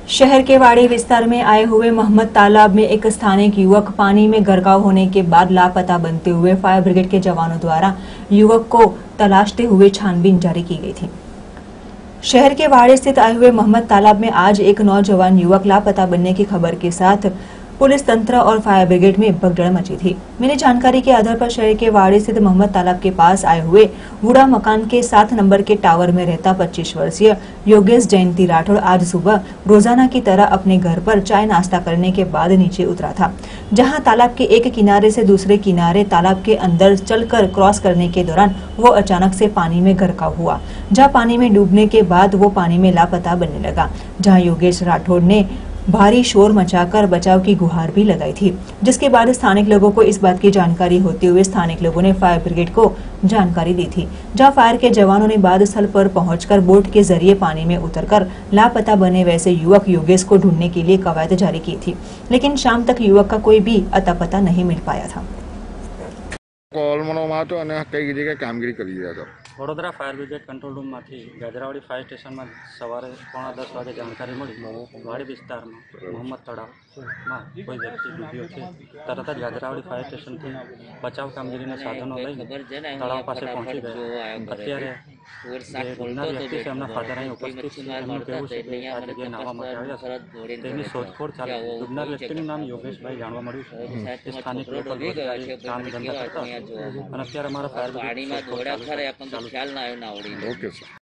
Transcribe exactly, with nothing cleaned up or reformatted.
शहर के वाड़ी विस्तार में आए हुए मोहम्मद तालाब में एक स्थानिक युवक पानी में गरकाव होने के बाद लापता बनते हुए फायर ब्रिगेड के जवानों द्वारा युवक को तलाशते हुए छानबीन जारी की गई थी। शहर के वाड़ी स्थित आए हुए मोहम्मद तालाब में आज एक नौजवान युवक लापता बनने की खबर के साथ पुलिस तंत्र और फायर ब्रिगेड में भगदड़ मची थी। मिली जानकारी के आधार पर शहर के वाड़ी स्थित मोहम्मद तालाब के पास आए हुए वुडा मकान के सात नंबर के टावर में रहता पच्चीस वर्षीय योगेश जयंती राठौड़ आज सुबह रोजाना की तरह अपने घर पर चाय नाश्ता करने के बाद नीचे उतरा था, जहां तालाब के एक किनारे से दूसरे किनारे तालाब के अंदर चलकर क्रॉस करने के दौरान वो अचानक से पानी में गरकाव हुआ, जहां पानी में डूबने के बाद वो पानी में लापता बनने लगा। जहां योगेश राठौड़ ने भारी शोर मचाकर बचाव की गुहार भी लगाई थी, जिसके बाद स्थानिक लोगों को इस बात की जानकारी होते हुए स्थानिक लोगों ने फायर ब्रिगेड को जानकारी दी थी। जहां फायर के जवानों ने बाद स्थल पर पहुंचकर बोट के जरिए पानी में उतरकर लापता बने वैसे युवक योगेश को ढूंढने के लिए कवायद जारी की थी, लेकिन शाम तक युवक का कोई भी अता पता नहीं मिल पाया था। Vadodara fire brigade control room में गजरावाड़ी फायर स्टेशन में सवारे पौना दस वागे जानकारी मिली वाड़ी विस्तार में मोहम्मद तड़ाव में कोई व्यक्ति डूब्यो है। तरत ज गजरावाड़ी फायर स्टेशन थी बचाव कामगीरी साधनों लईने तड़ाव पास पहुंची गया। अत्यारे डूबनार व्यक्ति से एमना फादर अहीं उपस्थित छे। एमनुं कहेवुं छे के आ जग्याए नाहवा माटे आव्या छे। तेनी शोधखोळ चालू। डूबनार व्यक्तिनुं नाम योगेशभाई जाणवा मळ्युं छे। स्थानिक लोकल रोजगारी काम धंधा करता अने अत्यारे अमारा फायर ब्रिगेड ख्याल ना आयो ना आवड़ी। Okay sir.